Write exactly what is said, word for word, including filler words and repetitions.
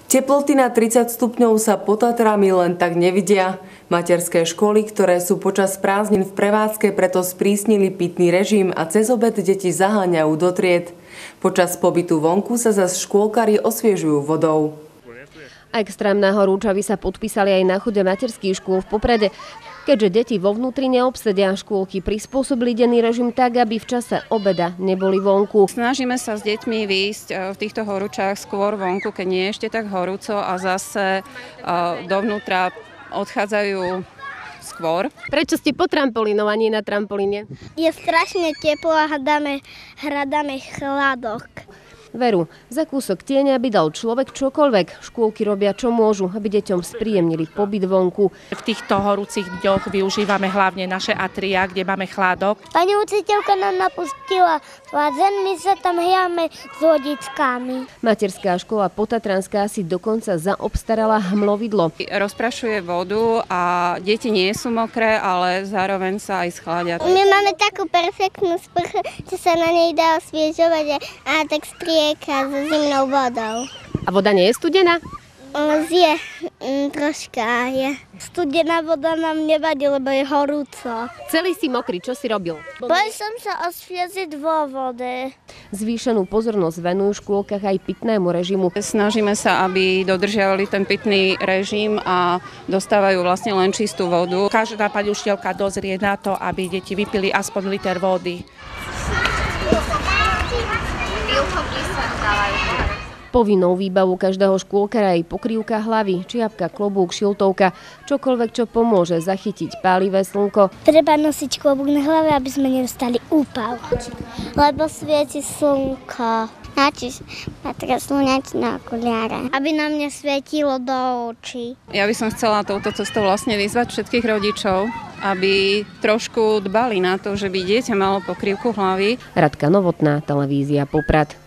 Teploty na tridsať stupňov sa pod Tatrami len tak nevidia. Materské školy, ktoré sú počas prázdnin v prevádzke, preto sprísnili pitný režim a cez obed deti zaháňajú do tried. Počas pobytu vonku sa zas škôlkari osviežujú vodou. Extrémne horúčavy sa podpísali aj na chode materských škôl v Poprade. Keďže deti vo vnútri neobsedia, škôlky prispôsobili denný režim tak, aby v čase obeda neboli vonku. Snažíme sa s deťmi výjsť v týchto horúčach skôr vonku, keď nie je ešte tak horúco, a zase dovnútra odchádzajú skôr. Prečo ste po trampolínov a nie na trampolíne? Je strašne teplo a hľadáme, hľadáme chladok. Veru, za kúsok tieňa by dal človek čokoľvek. Škôlky robia, čo môžu, aby deťom spríjemnili pobyt vonku. V týchto horúcich dňoch využívame hlavne naše atria, kde máme chládok. Pani učiteľka nám napustila bazén, my sa tam hriame s vodičkami. Materská škola Potatranská si dokonca zaobstarala hmlovidlo. Rozprašuje vodu a deti nie sú mokré, ale zároveň sa aj schladia. My máme takú perfektnú sprchu, že sa na nej dá osviežovať a tak strieka so zimnou vodou. A voda nie je studená? Je, mm, troška je. Studená voda nám nevadí, lebo je horúco. Celý si mokrý, čo si robil? Bol som sa osviežiť vo vode. Zvýšenú pozornosť venujú v škôlkach aj pitnému režimu. Snažíme sa, aby dodržiavali ten pitný režim a dostávajú vlastne len čistú vodu. Každá pani učiteľka dozrie na to, aby deti vypili aspoň liter vody. Povinnou výbavu každého škôlkara je pokrývka hlavy, čiapka, klobúk, šiltovka, čokoľvek, čo pomôže zachytiť pálivé slnko. Treba nosiť klobúk na hlave, aby sme nedostali úpal, lebo svieti slnko. Načíš ma teraz slnečné okuliare, aby nám nesvietilo do očí. Ja by som chcela touto cestou vlastne vyzvať všetkých rodičov, aby trošku dbali na to, že by dieťa malo pokrývku hlavy. Radka Novotná, televízia Poprad.